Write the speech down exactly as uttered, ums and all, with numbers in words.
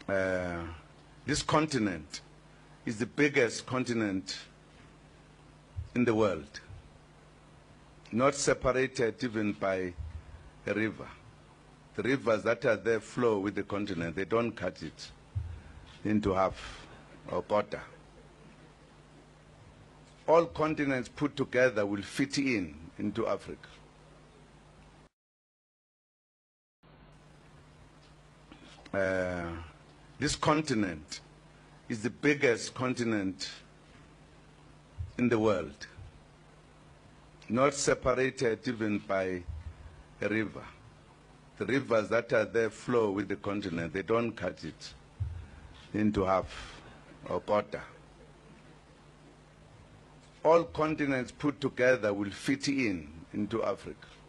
Uh, this continent is the biggest continent in the world, not separated even by a river. The rivers that are there flow with the continent. They don't cut it into half or quarter. All continents put together will fit in into Africa. Uh, this continent is the biggest continent in the world, not separated even by a river. The rivers that are there flow with the continent. They don't cut it into half or quarter. All continents put together will fit in into Africa.